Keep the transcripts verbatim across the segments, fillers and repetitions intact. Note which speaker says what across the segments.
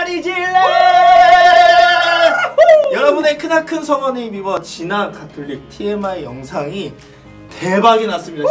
Speaker 1: 기다리질래. 여러분의 크나큰 성원에 힘입어 지난 가톨릭 티엠아이 영상이 대박이 났습니다.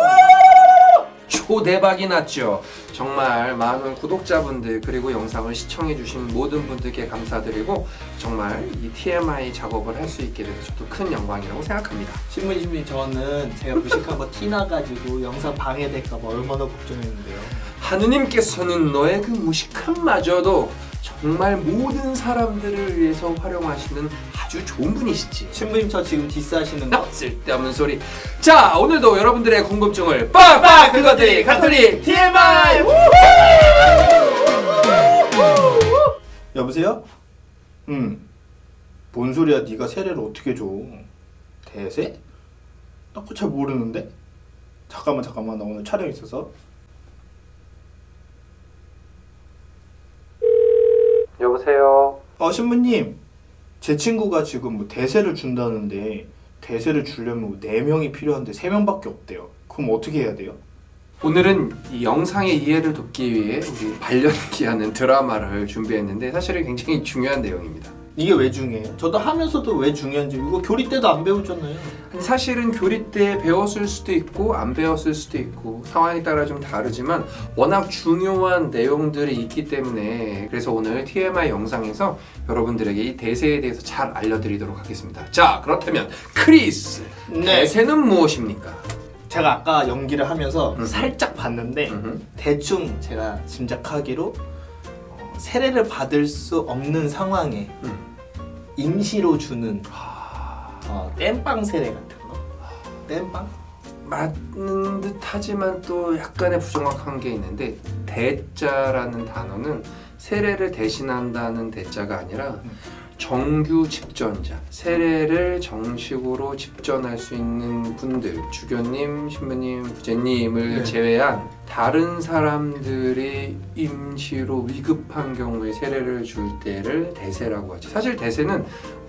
Speaker 2: 초대박이 났죠. 정말 많은 구독자분들 그리고 영상을 시청해주신 모든 분들께 감사드리고 정말 이 티엠아이 작업을 할 수 있게 돼서 저도 큰 영광이라고 생각합니다.
Speaker 1: 신부님 신부님 저는 제가 무식한 거 티나가지고 영상 방해될까봐 얼마나 걱정했는데요.
Speaker 2: 하느님께서는 너의 그 무식함마저도 정말 모든 사람들을 위해서 활용하시는 아주 좋은 분이시지.
Speaker 1: 신부님 저 지금 디스하시는 거?
Speaker 2: 쓸데없는 소리. 자, 오늘도 여러분들의 궁금증을 빡빡 그거들이 가톨릭 티엠아이.
Speaker 1: 여보세요? 응. 뭔 소리야? 네가 세례를 어떻게 줘? 대세? 나 그거 잘 모르는데? 잠깐만 잠깐만 나 오늘 촬영 있어서.
Speaker 2: 여보세요?
Speaker 1: 어 신부님 제 친구가 지금 뭐 대세를 준다는데 대세를 주려면 네 명이 필요한데 세 명밖에 없대요. 그럼 어떻게 해야 돼요?
Speaker 2: 오늘은 이 영상의 이해를 돕기 위해 우리 발연기하는 드라마를 준비했는데 사실은 굉장히 중요한 내용입니다.
Speaker 1: 이게 왜 중요해요? 저도 하면서도 왜 중요한지 이거 교리 때도 안 배우잖아요.
Speaker 2: 사실은 교리 때 배웠을 수도 있고 안 배웠을 수도 있고 상황에 따라 좀 다르지만 워낙 중요한 내용들이 있기 때문에 그래서 오늘 티엠아이 영상에서 여러분들에게 이 대세에 대해서 잘 알려드리도록 하겠습니다. 자, 그렇다면 크리스!
Speaker 1: 네.
Speaker 2: 대세는 무엇입니까?
Speaker 1: 제가 아까 연기를 하면서
Speaker 2: 음흠.
Speaker 1: 살짝 봤는데
Speaker 2: 음흠.
Speaker 1: 대충 제가 짐작하기로 어, 세례를 받을 수 없는 상황에
Speaker 2: 음.
Speaker 1: 임시로 주는 어, 땜빵 세례 같은 거. 땜빵?
Speaker 2: 맞는 듯 하지만 또 약간의 부정확한 게 있는데 대자라는 단어는 세례를 대신한다는 대자가 아니라 정규 집전자, 세례를 정식으로 집전할 수 있는 분들, 주교님, 신부님, 부제님을
Speaker 1: 네.
Speaker 2: 제외한 다른 사람들이 임시로 위급한 경우에 세례를 줄 때를 대세라고 하죠. 사실 대세는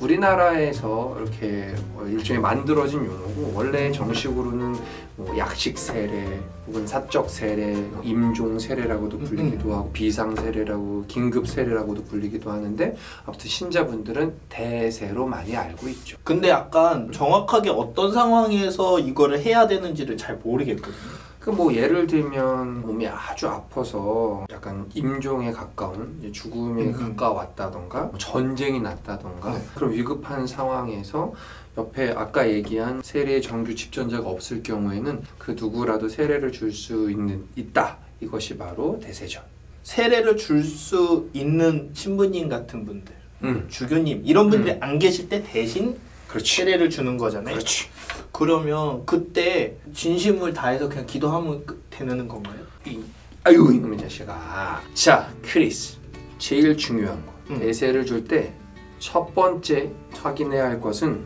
Speaker 2: 우리나라에서 이렇게 일종의 만들어진 용어고 원래 정식으로는 뭐 약식 세례 혹은 사적 세례, 임종 세례라고도 불리기도 하고 비상 세례라고 긴급 세례라고도 불리기도 하는데 아무튼 신자분들은 대세로 많이 알고 있죠.
Speaker 1: 근데 약간 정확하게 어떤 상황에서 이거를 해야 되는지를 잘 모르겠거든요.
Speaker 2: 그 뭐 예를 들면 몸이 아주 아파서 약간 임종에 가까운 죽음에
Speaker 1: 음.
Speaker 2: 가까웠다던가 뭐 전쟁이 났다던가
Speaker 1: 네.
Speaker 2: 그런 위급한 상황에서 옆에 아까 얘기한 세례 정규 집전자가 없을 경우에는 그 누구라도 세례를 줄 수 있는 있다. 이것이 바로 대세죠.
Speaker 1: 세례를 줄 수 있는 신부님 같은 분들,
Speaker 2: 음.
Speaker 1: 주교님 이런 분들이
Speaker 2: 음.
Speaker 1: 안 계실 때 대신
Speaker 2: 그렇지.
Speaker 1: 세례를 주는 거잖아요.
Speaker 2: 그렇지.
Speaker 1: 그러면 그때 진심을 다해서 그냥 기도하면 끝- 되는 건가요?
Speaker 2: 이, 아유 이놈의 자식아. 자, 크리스. 제일 중요한 거.
Speaker 1: 음.
Speaker 2: 대세를 줄 때 첫 번째 확인해야 할 것은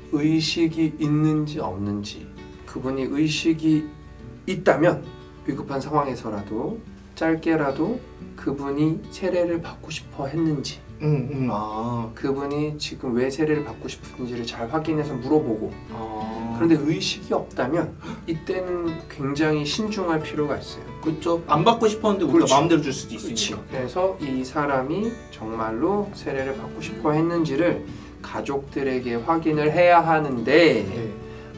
Speaker 2: 의식이 있는지 없는지. 그분이 의식이 있다면 위급한 상황에서라도 짧게라도 그분이 세례를 받고 싶어 했는지
Speaker 1: 음, 음. 아.
Speaker 2: 그분이 지금 왜 세례를 받고 싶은지를 잘 확인해서 물어보고
Speaker 1: 아.
Speaker 2: 그런데 의식이 없다면 이때는 굉장히 신중할 필요가 있어요.
Speaker 1: 그렇죠. 안 받고 싶었는데 우리가
Speaker 2: 그렇지.
Speaker 1: 마음대로 줄 수도
Speaker 2: 그렇지.
Speaker 1: 있으니까.
Speaker 2: 그래서 이 사람이 정말로 세례를 받고 싶어 했는지를 가족들에게 확인을 해야 하는데
Speaker 1: 네.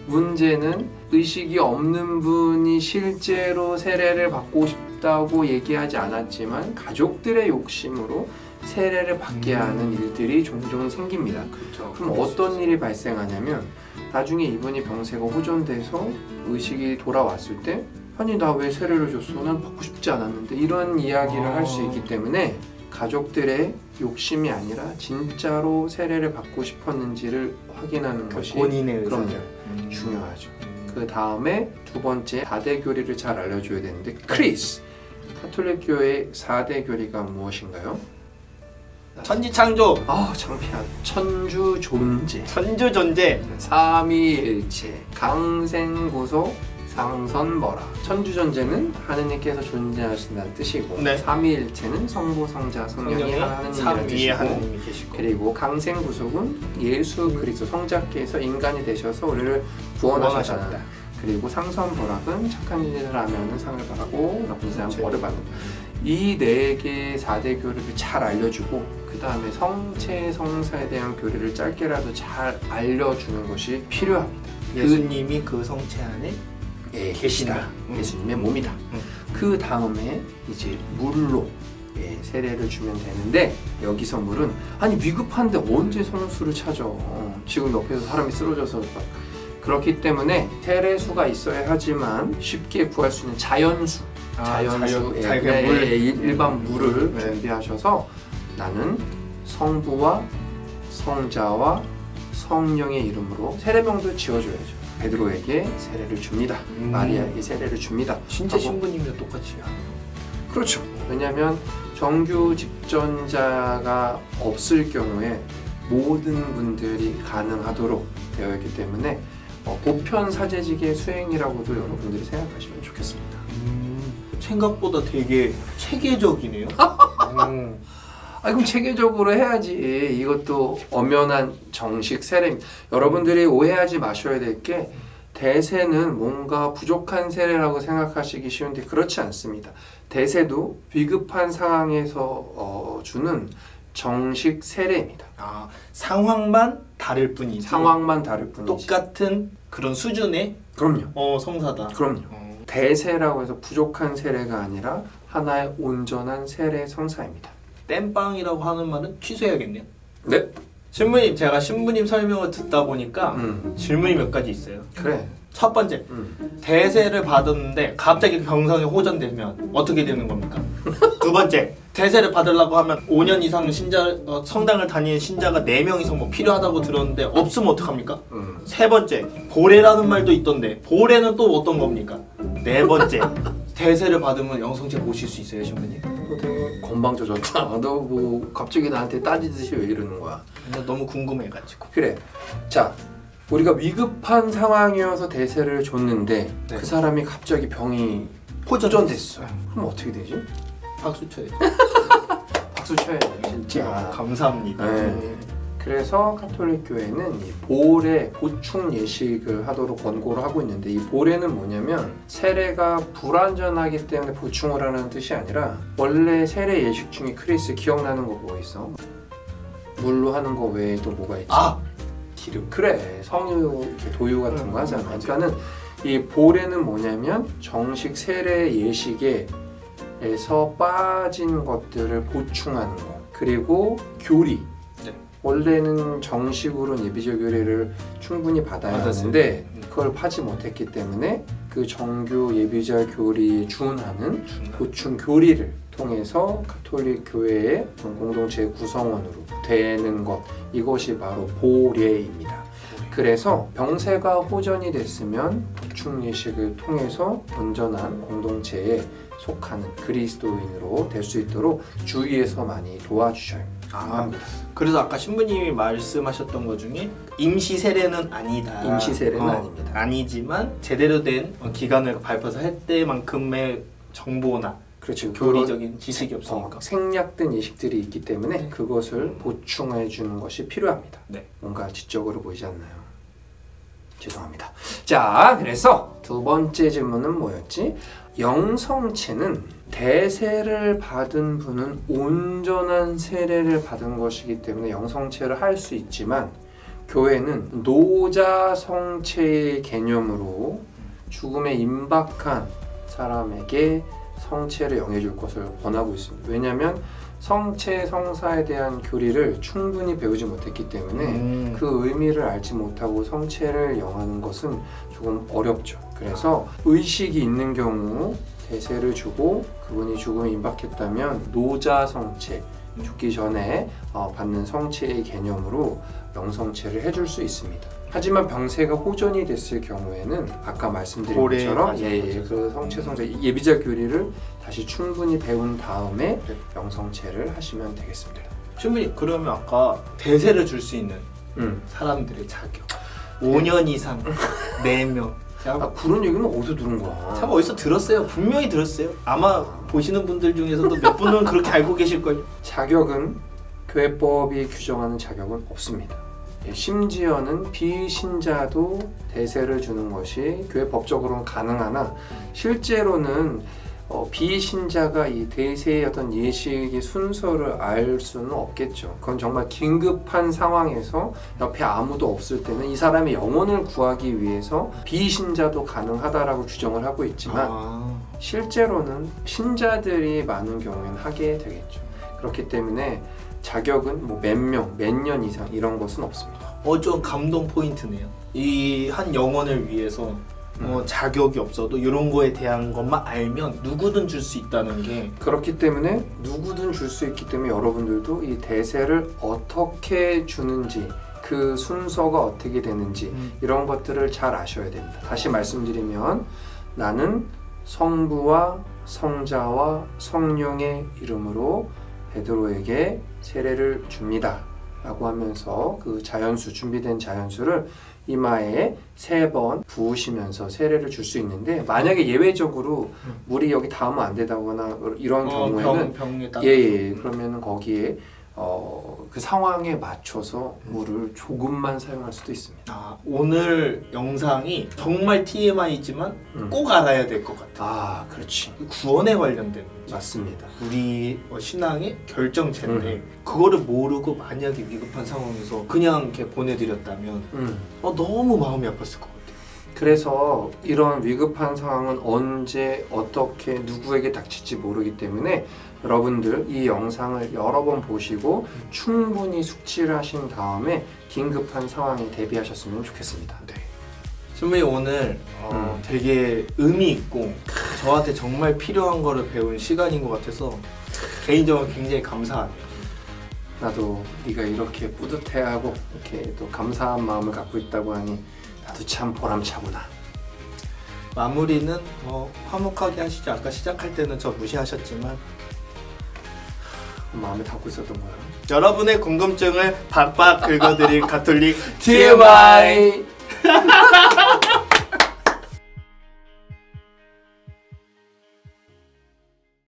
Speaker 2: 문제는 의식이 없는 분이 실제로 세례를 받고 싶다고 얘기하지 않았지만 가족들의 욕심으로 세례를 받게
Speaker 1: 음.
Speaker 2: 하는 일들이 종종 생깁니다.
Speaker 1: 그렇죠.
Speaker 2: 그럼 어떤 일이 발생하냐면 나중에 이분이 병세가 호전돼서 의식이 돌아왔을 때 아니 나 왜 세례를 줬어? 난 받고 싶지 않았는데 이런 이야기를
Speaker 1: 아.
Speaker 2: 할 수 있기 때문에 가족들의 욕심이 아니라 진짜로 세례를 받고 싶었는지를 확인하는 것이
Speaker 1: 본인의 의사.
Speaker 2: 그럼요.
Speaker 1: 음.
Speaker 2: 중요하죠.
Speaker 1: 음.
Speaker 2: 그 다음에 두 번째 사대 교리를 잘 알려줘야 되는데 크리스! 가톨릭 교회의 사대 교리가 무엇인가요?
Speaker 1: 천지창조,
Speaker 2: 아 창피한 천주 존재,
Speaker 1: 천주 존재.
Speaker 2: 삼위일체, 강생구속, 상선벌화. 천주 존재는 하느님께서 존재하신다는 뜻이고
Speaker 1: 네.
Speaker 2: 삼위일체는 성부, 성자, 성령이
Speaker 1: 성령이
Speaker 2: 하나님이라는
Speaker 1: 삼 위에
Speaker 2: 뜻이고
Speaker 1: 하나님이 계시고.
Speaker 2: 그리고 강생구속은 예수 그리스도 성자께서 인간이 되셔서 우리를 구원하셨다.
Speaker 1: 구원하셨다.
Speaker 2: 그리고 상선벌락은 착한 일을 하면 상을 받고 나쁜 짓을 하면
Speaker 1: 그렇죠.
Speaker 2: 벌을 받는다. 이 네 개의 사 대 교리를 잘 알려주고 그 다음에 성체 성사에 대한 교리를 짧게라도 잘 알려주는 것이 필요합니다.
Speaker 1: 예수님이 그, 그 성체 안에
Speaker 2: 예,
Speaker 1: 계시다.
Speaker 2: 계시다.
Speaker 1: 음.
Speaker 2: 예수님의 몸이다.
Speaker 1: 음.
Speaker 2: 그 다음에 이제 물로 예, 세례를 주면 되는데 여기서 물은 아니 위급한데 언제 성수를 찾아? 어, 지금 옆에서 사람이 쓰러져서 막. 그렇기 때문에 세례수가 있어야 하지만 쉽게 구할 수 있는 자연수,
Speaker 1: 아,
Speaker 2: 자연수, 예,
Speaker 1: 자연,
Speaker 2: 예,
Speaker 1: 물.
Speaker 2: 예, 일반 물을
Speaker 1: 네.
Speaker 2: 준비하셔서 나는 성부와 성자와 성령의 이름으로 세례명도 지어줘야죠. 베드로에게 세례를 줍니다.
Speaker 1: 음.
Speaker 2: 마리아에게 세례를 줍니다.
Speaker 1: 진짜
Speaker 2: 하고,
Speaker 1: 신부님이랑 똑같이 하네요.
Speaker 2: 그렇죠. 왜냐하면 정규 집전자가 없을 경우에 모든 분들이 가능하도록 되어 있기 때문에 어, 보편 사제직의 수행이라고도 여러분들이 생각하시면 좋겠습니다.
Speaker 1: 음, 생각보다 되게 체계적이네요. 음.
Speaker 2: 아, 그럼 체계적으로 해야지. 이것도 엄연한 정식 세례입니다. 여러분들이 오해하지 마셔야 될 게 대세는 뭔가 부족한 세례라고 생각하시기 쉬운데 그렇지 않습니다. 대세도 위급한 상황에서 어, 주는 정식 세례입니다.
Speaker 1: 아, 상황만 다를 뿐이지.
Speaker 2: 상황만 다를 뿐이지.
Speaker 1: 똑같은 그런 수준의
Speaker 2: 그럼요.
Speaker 1: 어, 성사다.
Speaker 2: 그럼요.
Speaker 1: 어.
Speaker 2: 대세라고 해서 부족한 세례가 아니라 하나의 온전한 세례 성사입니다.
Speaker 1: 땜빵이라고 하는 말은 취소해야겠네요.
Speaker 2: 네.
Speaker 1: 신부님, 제가 신부님 설명을 듣다 보니까
Speaker 2: 음.
Speaker 1: 질문이 몇 가지 있어요.
Speaker 2: 그래.
Speaker 1: 첫 번째,
Speaker 2: 음.
Speaker 1: 대세를 받았는데 갑자기 병상에 호전되면 어떻게 되는 겁니까? 두 번째, 대세를 받으려고 하면 오 년 이상 신자 어, 성당을 다니는 신자가 네 명 이상 뭐 필요하다고 들었는데 없으면 어떡합니까?
Speaker 2: 음.
Speaker 1: 세 번째, 보례라는 말도 있던데 보례는 또 어떤 겁니까? 네 번째, 대세를 받으면 영성체 보실 수 있어요, 신부님?
Speaker 2: 너 되게 건방져졌다. 너 뭐 갑자기 나한테 따지듯이 왜 이러는 거야?
Speaker 1: 그냥 너무 궁금해가지고.
Speaker 2: 그래. 자, 우리가 위급한 상황이어서 대세를 줬는데
Speaker 1: 네.
Speaker 2: 그 사람이 갑자기 병이 호전됐어. 그럼 어떻게 되지?
Speaker 1: 박수 쳐야죠.
Speaker 2: 박수 쳐야지 진짜.
Speaker 1: 감사합니다.
Speaker 2: 네. 그래서 가톨릭 교회는 이 보례, 보충 예식을 하도록 권고를 하고 있는데 이 보례는 뭐냐면 세례가 불완전하기 때문에 보충을 하는 뜻이 아니라 원래 세례 예식 중에 크리스 기억나는 거 뭐 있어? 물로 하는 거 외에도 뭐가 있지?
Speaker 1: 아! 기름.
Speaker 2: 그래, 성유, 이렇게 도유 같은
Speaker 1: 음,
Speaker 2: 거 하잖아.
Speaker 1: 맞아요.
Speaker 2: 그러니까는 이 보례는 뭐냐면 정식 세례 예식에서 빠진 것들을 보충하는 거. 그리고 교리.
Speaker 1: 네.
Speaker 2: 원래는 정식으로는 예비절 교리를 충분히 받아야
Speaker 1: 받았어요.
Speaker 2: 하는데 그걸 파지 못했기 때문에 그 정규 예비절 교리에 준하는 보충 교리를 통해서 가톨릭 교회의 공동체 구성원으로 되는 것, 이것이 바로 보례입니다. 그래서 병세가 호전이 됐으면 보충 예식을 통해서 온전한 공동체에 속하는 그리스도인으로 될 수 있도록 주위에서 많이 도와주셔야
Speaker 1: 아,
Speaker 2: 합니다.
Speaker 1: 그래서 아까 신부님이 말씀하셨던 것 중에 임시 세례는 아니다.
Speaker 2: 임시 세례는
Speaker 1: 어,
Speaker 2: 아닙니다.
Speaker 1: 아니지만 제대로 된 기간을 밟아서 할 때만큼의 정보나
Speaker 2: 그렇죠.
Speaker 1: 교리적인 지식이 없으니까.
Speaker 2: 어, 생략된 예식들이 있기 때문에
Speaker 1: 네.
Speaker 2: 그것을 보충해 주는 것이 필요합니다.
Speaker 1: 네.
Speaker 2: 뭔가 지적으로 보이지 않나요? 죄송합니다. 자, 그래서 두 번째 질문은 뭐였지? 영성체는 대세를 받은 분은 온전한 세례를 받은 것이기 때문에 영성체를 할 수 있지만 교회는 노자성체의 개념으로 죽음에 임박한 사람에게 성체를 영해줄 것을 권하고 있습니다. 왜냐하면 성체 성사에 대한 교리를 충분히 배우지 못했기 때문에
Speaker 1: 음.
Speaker 2: 그 의미를 알지 못하고 성체를 영하는 것은 조금 어렵죠. 그래서 의식이 있는 경우 대세를 주고 그분이 죽음에 임박했다면 노자 성체, 죽기 전에 어, 받는 성체의 개념으로 영성체를 해줄 수 있습니다. 하지만 병세가 호전이 됐을 경우에는 아까 말씀드린
Speaker 1: 보례,
Speaker 2: 것처럼
Speaker 1: 맞아요,
Speaker 2: 예, 예,
Speaker 1: 맞아요.
Speaker 2: 그 성체 성자 예비자 교리를 다시 충분히 배운 다음에 영성체를 하시면 되겠습니다.
Speaker 1: 신부님, 그러면 아까 대세를 줄 수 있는
Speaker 2: 음.
Speaker 1: 사람들의 자격 오 년 이상 네 명. 제가,
Speaker 2: 아, 그런 얘기는 어디서 들은 거야?
Speaker 1: 제가 어디서 들었어요. 분명히 들었어요. 아마 보시는 분들 중에서도 몇 분은 그렇게 알고 계실걸요.
Speaker 2: 자격은 교회법이 규정하는 자격은 없습니다. 예, 심지어는 비신자도 대세를 주는 것이 교회 법적으로는 가능하나 실제로는 어, 비신자가 이 대세의 어떤 예식의 순서를 알 수는 없겠죠. 그건 정말 긴급한 상황에서 옆에 아무도 없을 때는 이 사람의 영혼을 구하기 위해서 비신자도 가능하다라고 규정을 하고 있지만
Speaker 1: 아.
Speaker 2: 실제로는 신자들이 많은 경우에는 하게 되겠죠. 그렇기 때문에 자격은 뭐 몇 명, 몇 년 이상 이런 것은 없습니다.
Speaker 1: 어, 좀 감동 포인트네요. 이 한 영혼을 위해서 뭐 자격이 없어도 이런 거에 대한 것만 알면 누구든 줄 수 있다는 게
Speaker 2: 그렇기 때문에 누구든 줄 수 있기 때문에 여러분들도 이 대세를 어떻게 주는지 그 순서가 어떻게 되는지
Speaker 1: 음.
Speaker 2: 이런 것들을 잘 아셔야 됩니다. 다시 말씀드리면 나는 성부와 성자와 성령의 이름으로 베드로에게 세례를 줍니다 라고 하면서 그 자연수, 준비된 자연수를 이마에 세 번 부으시면서 세례를 줄 수 있는데 만약에 예외적으로 물이 여기 닿으면 안 되다거나 이런
Speaker 1: 어,
Speaker 2: 경우에는
Speaker 1: 병, 병에
Speaker 2: 예, 예, 그러면은 거기에 어, 그 상황에 맞춰서 물을 조금만 사용할 수도 있습니다.
Speaker 1: 아, 오늘 영상이 정말 티엠아이지만
Speaker 2: 음.
Speaker 1: 꼭 알아야 될 것 같아요.
Speaker 2: 아, 그렇지.
Speaker 1: 구원에 관련된 문제.
Speaker 2: 맞습니다.
Speaker 1: 우리 신앙의 결정체인데
Speaker 2: 음.
Speaker 1: 그거를 모르고 만약에 위급한 상황에서 그냥 이렇게 보내드렸다면
Speaker 2: 음.
Speaker 1: 어, 너무 마음이 아팠을 것 같아요.
Speaker 2: 그래서 이런 위급한 상황은 언제 어떻게 누구에게 닥칠지 모르기 때문에 여러분들 이 영상을 여러 번 보시고 충분히 숙지를 하신 다음에 긴급한 상황에 대비하셨으면 좋겠습니다.
Speaker 1: 네. 선배님 오늘 어,
Speaker 2: 음.
Speaker 1: 되게 의미 있고 저한테 정말 필요한 거를 배운 시간인 것 같아서 개인적으로 굉장히 감사하네요.
Speaker 2: 나도 네가 이렇게 뿌듯해하고 이렇게 또 감사한 마음을 갖고 있다고 하니 나도 참 보람차구나.
Speaker 1: 마무리는 어, 화목하게 하시죠. 아까 시작할 때는 저 무시하셨지만
Speaker 2: 마음에 담고 있었던 거야.
Speaker 1: 여러분의 궁금증을 박박 긁어드릴 가톨릭
Speaker 2: 티엠아이